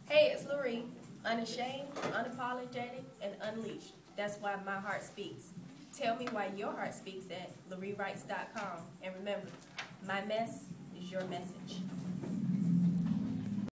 Hey, it's Larie. Unashamed, unapologetic, and unleashed. That's why my heart speaks. Tell me why your heart speaks at LarieWrites.com. And remember, my mess is your message.